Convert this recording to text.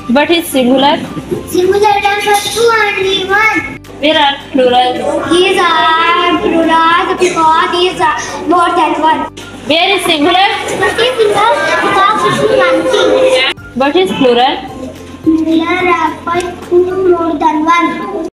What is singular? Singular refers to only one. Where are plural? These are plural because these are more than one. Where is singular? What is singular? Because it is one thing. What is plural? Singular refers to more than one.